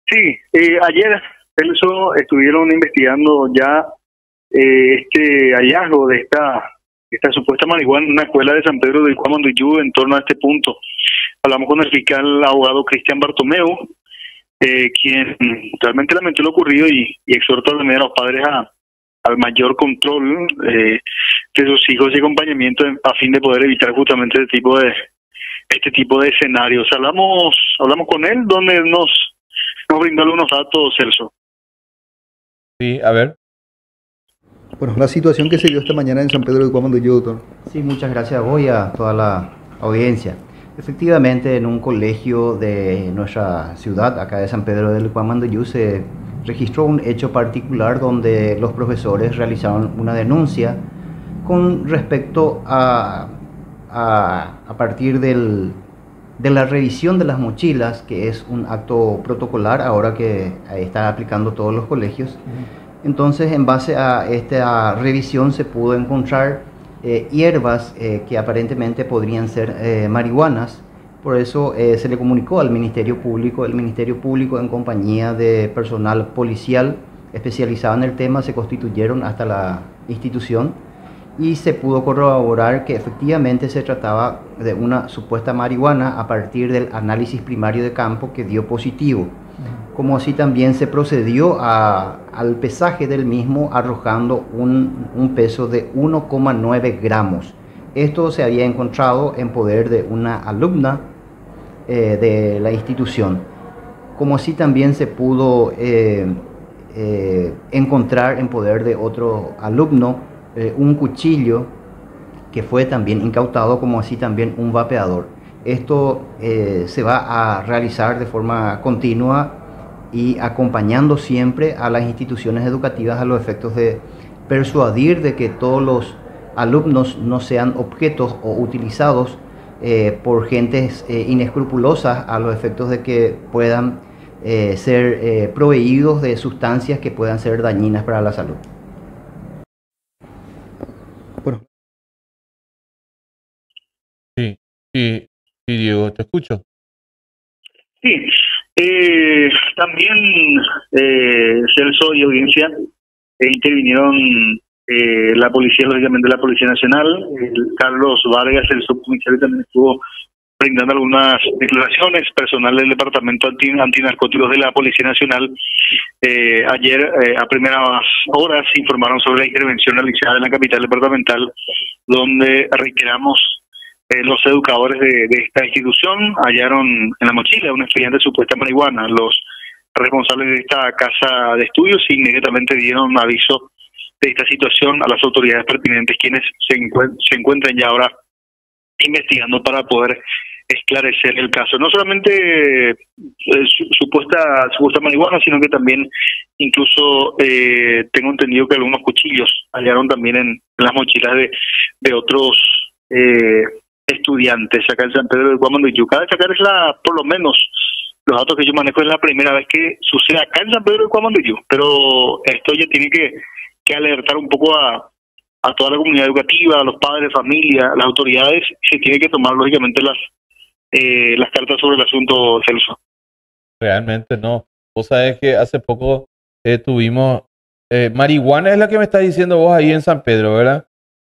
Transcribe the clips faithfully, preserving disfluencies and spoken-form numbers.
Sí, eh, ayer Celso estuvieron investigando ya eh, este hallazgo de esta esta supuesta marihuana en una escuela de San Pedro del Cuamanduyú en torno a este punto. Hablamos con el fiscal abogado Cristian Bartomeu, eh, quien realmente lamentó lo ocurrido y, y exhortó también a los padres a, al mayor control eh, de sus hijos y acompañamiento a fin de poder evitar justamente este tipo de este tipo de escenarios. Hablamos hablamos con él, donde nos nos brindó algunos datos, Celso. Sí, a ver. Bueno, la situación que se dio esta mañana en San Pedro de Cuamanduyú, doctor. Sí, muchas gracias a vos y a toda la audiencia. Efectivamente, en un colegio de nuestra ciudad, acá de San Pedro del Cuamanduyú, se registró un hecho particular donde los profesores realizaron una denuncia con respecto a, a, a partir del, de la revisión de las mochilas, que es un acto protocolar ahora que está aplicando todos los colegios. Uh-huh. Entonces, en base a esta revisión se pudo encontrar eh, hierbas eh, que aparentemente podrían ser eh, marihuanas. Por eso eh, se le comunicó al Ministerio Público. El Ministerio Público, en compañía de personal policial especializado en el tema, se constituyeron hasta la institución y se pudo corroborar que efectivamente se trataba de una supuesta marihuana a partir del análisis primario de campo que dio positivo. Como así también se procedió a, al pesaje del mismo, arrojando un, un peso de uno coma nueve gramos. Esto se había encontrado en poder de una alumna eh, de la institución. Como así también se pudo eh, eh, encontrar en poder de otro alumno eh, un cuchillo que fue también incautado, como así también un vapeador. Esto eh, se va a realizar de forma continua y acompañando siempre a las instituciones educativas a los efectos de persuadir de que todos los alumnos no sean objetos o utilizados eh, por gentes eh, inescrupulosas a los efectos de que puedan eh, ser eh, proveídos de sustancias que puedan ser dañinas para la salud. Bueno. Sí, sí, sí, Diego, te escucho. Sí, eh, también eh, Celso y audiencia eh, intervinieron eh, la policía, lógicamente la Policía Nacional. El Carlos Vargas, el subcomisario, también estuvo brindando algunas declaraciones. Personal del Departamento Anti, Antinarcóticos de la Policía Nacional eh, ayer eh, a primeras horas informaron sobre la intervención realizada en la capital departamental, donde reiteramos Eh, los educadores de, de esta institución hallaron en la mochila una expediente de supuesta marihuana. Los responsables de esta casa de estudios inmediatamente dieron aviso de esta situación a las autoridades pertinentes, quienes se, encuent se encuentran ya ahora investigando para poder esclarecer el caso. No solamente eh, su, supuesta supuesta marihuana, sino que también incluso eh, tengo entendido que algunos cuchillos hallaron también en, en las mochilas de, de otros eh, estudiantes acá en San Pedro del Cuamanduyú. Cabe destacar, es la, por lo menos, los datos que yo manejo, es la primera vez que sucede acá en San Pedro del Cuamanduyú, pero esto ya tiene que, que alertar un poco a, a toda la comunidad educativa, a los padres, familia, las autoridades. Se tiene que tomar, lógicamente, las eh, las cartas sobre el asunto, Celso. Realmente no. Vos sabés que hace poco eh, tuvimos... Eh, marihuana es la que me estás diciendo vos ahí en San Pedro, ¿verdad?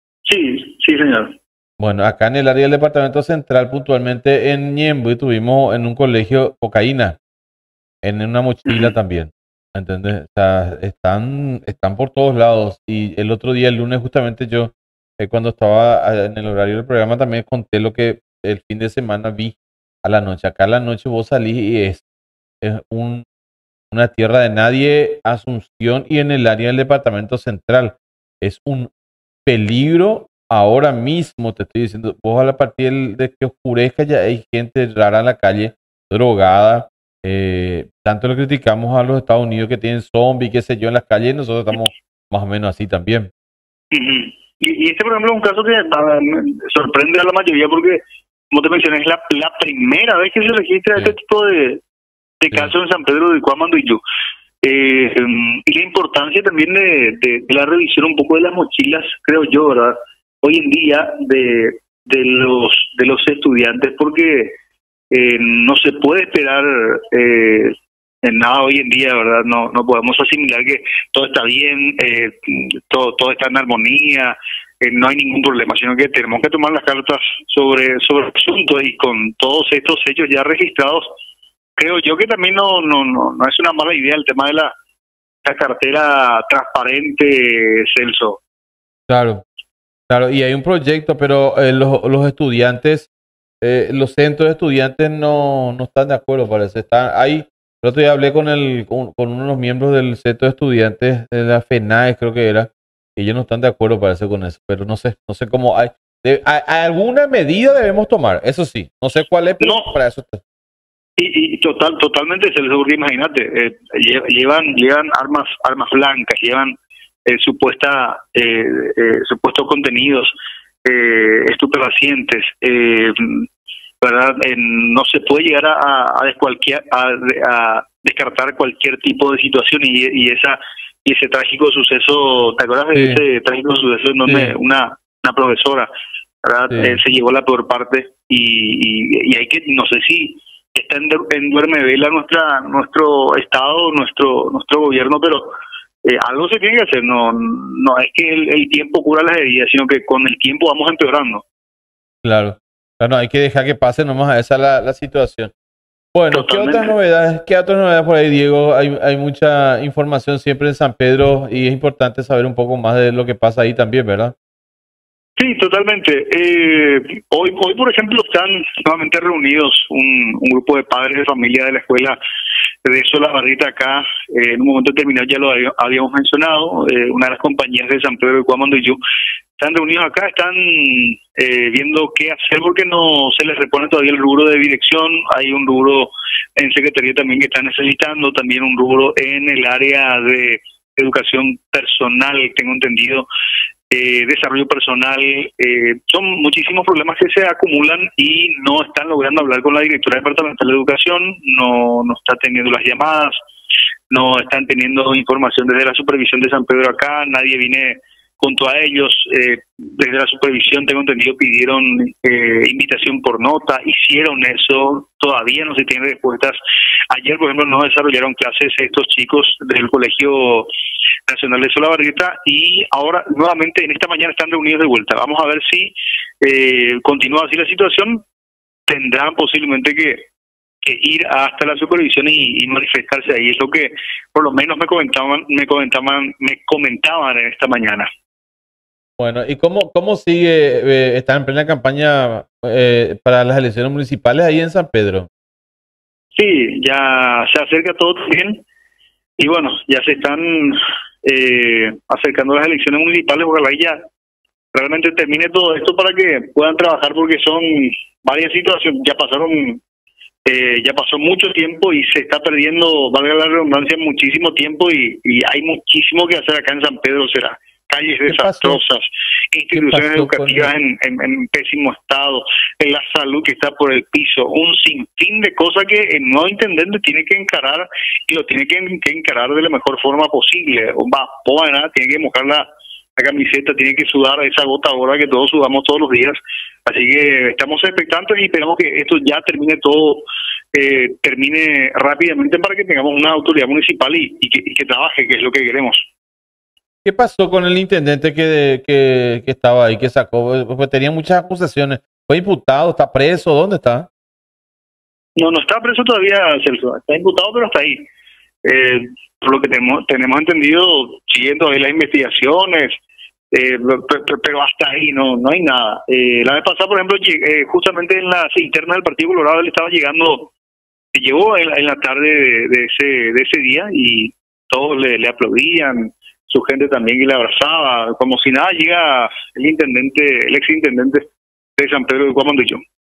Sí, sí, señor. Bueno, acá en el área del departamento central, puntualmente en Ñemby, tuvimos en un colegio cocaína, en una mochila también, ¿entendés? O sea, están, están por todos lados. Y el otro día, el lunes, justamente yo, eh, cuando estaba en el horario del programa, también conté lo que el fin de semana vi a la noche. Acá a la noche vos salís y es, es un, una tierra de nadie, Asunción, y en el área del departamento central. Es un peligro. Ahora mismo te estoy diciendo, vos a la partir de que oscurezca ya hay gente rara en la calle, drogada. Eh, tanto lo criticamos a los Estados Unidos que tienen zombies, qué sé yo, en las calles, nosotros estamos más o menos así también. Uh-huh. y, y este, por ejemplo, es un caso que uh, sorprende a la mayoría porque, como te mencioné, es la, la primera vez que se registra sí. este tipo de, de sí. casos en San Pedro de Cuamanduyú. Eh, um, y la importancia también de, de, de la revisión un poco de las mochilas, creo yo, ¿verdad? Hoy en día de, de los de los estudiantes, porque eh, no se puede esperar eh, en nada hoy en día, ¿verdad? No no podemos asimilar que todo está bien, eh, todo todo está en armonía, eh, no hay ningún problema, sino que tenemos que tomar las cartas sobre sobre el asunto, y con todos estos hechos ya registrados, creo yo que también no no no, no es una mala idea el tema de la, la cartera transparente, Celso. Claro, claro, y hay un proyecto, pero eh, los, los estudiantes, eh, los centros de estudiantes no, no están de acuerdo, parece. Están, hay, el otro día hablé con, el, con, con uno de los miembros del centro de estudiantes de la FENAES, creo que era, y ellos no están de acuerdo, parece, con eso, pero no sé, no sé cómo hay. De, hay, hay alguna medida debemos tomar, eso sí, no sé cuál es, pero No. para eso está. Y, y total, totalmente, Celso, porque imagínate, eh, llevan, llevan armas, armas blancas, llevan eh, supuesta, eh, eh, supuestos contenidos eh, estupefacientes, eh, ¿verdad? Eh, no se puede llegar a, a, a, cualquier, a, a descartar cualquier tipo de situación, y, y esa y ese trágico suceso, ¿te acuerdas de Sí. ese trágico suceso en donde Sí. una, una profesora, ¿verdad? Sí. Eh, se llevó la peor parte, y, y, y hay que, no sé si está en, en duerme vela nuestra nuestro estado, nuestro nuestro gobierno, pero eh, algo se tiene que hacer. No no es que el, el tiempo cura las heridas, sino que con el tiempo vamos empeorando. Claro, claro, no, hay que dejar que pase nomás, esa es la, la situación. Bueno, ¿qué Totalmente. otras novedades, qué otras novedades por ahí, Diego? Hay, hay mucha información siempre en San Pedro y es importante saber un poco más de lo que pasa ahí también, ¿verdad? Sí, totalmente. Eh, hoy, hoy, por ejemplo, están nuevamente reunidos un, un grupo de padres de familia de la escuela de Solabarrieta acá. Eh, en un momento determinado ya lo había- habíamos mencionado, eh, una de las compañías de San Pedro de Cuamanduyú. Están reunidos acá, están eh, viendo qué hacer porque no se les repone todavía el rubro de dirección. Hay un rubro en secretaría también que están necesitando, también un rubro en el área de educación personal, tengo entendido. Eh, desarrollo personal, eh, son muchísimos problemas que se acumulan y no están logrando hablar con la directora departamental de educación, no, no está teniendo las llamadas, no están teniendo información desde la supervisión de San Pedro acá, nadie viene junto a ellos, eh, desde la supervisión tengo entendido pidieron eh, invitación por nota, hicieron eso, todavía no se tienen respuestas. Ayer, por ejemplo, no desarrollaron clases estos chicos del Colegio Nacional de Solabarrieta, y ahora nuevamente en esta mañana están reunidos de vuelta. Vamos a ver si eh, continúa así la situación. Tendrán posiblemente que, que ir hasta la supervisión y, y manifestarse ahí. Es lo que por lo menos me comentaban, me comentaban, me comentaban en esta mañana. Bueno, ¿y cómo, cómo sigue? Eh, están en plena campaña eh, para las elecciones municipales ahí en San Pedro. Sí, ya se acerca todo bien, y bueno, ya se están eh, acercando las elecciones municipales. Ojalá y ya realmente termine todo esto para que puedan trabajar, porque son varias situaciones, ya pasaron, eh, ya pasó mucho tiempo y se está perdiendo, valga la redundancia, muchísimo tiempo, y, y hay muchísimo que hacer acá en San Pedro. Será calles ¿Qué pasó? desastrosas, instituciones pasó con educativas el- en, en, en pésimo estado, en la salud que está por el piso, un sinfín de cosas que el nuevo intendente tiene que encarar, y lo tiene que, que encarar de la mejor forma posible. Va, bueno, tiene que mojar la, la camiseta, tiene que sudar esa gota ahora que todos sudamos todos los días. Así que estamos expectantes y esperamos que esto ya termine todo, eh, termine rápidamente para que tengamos una autoridad municipal y, y, que, y que trabaje, que es lo que queremos. ¿Qué pasó con el intendente que, que, que estaba ahí, que sacó? Porque tenía muchas acusaciones. ¿Fue imputado? ¿Está preso? ¿Dónde está? No, no está preso todavía, Celso. Está imputado, pero hasta ahí. Eh, por lo que tenemos, tenemos entendido, siguiendo ahí las investigaciones, eh, pero, pero hasta ahí no no hay nada. Eh, la vez pasada, por ejemplo, llegué, eh, justamente en la interna del Partido Colorado, él estaba llegando, llegó en, en la tarde de, de ese de ese día, y todos le, le aplaudían, su gente también, y le abrazaba, como si nada. Llega el intendente, el ex intendente de San Pedro de Cuamanduyú.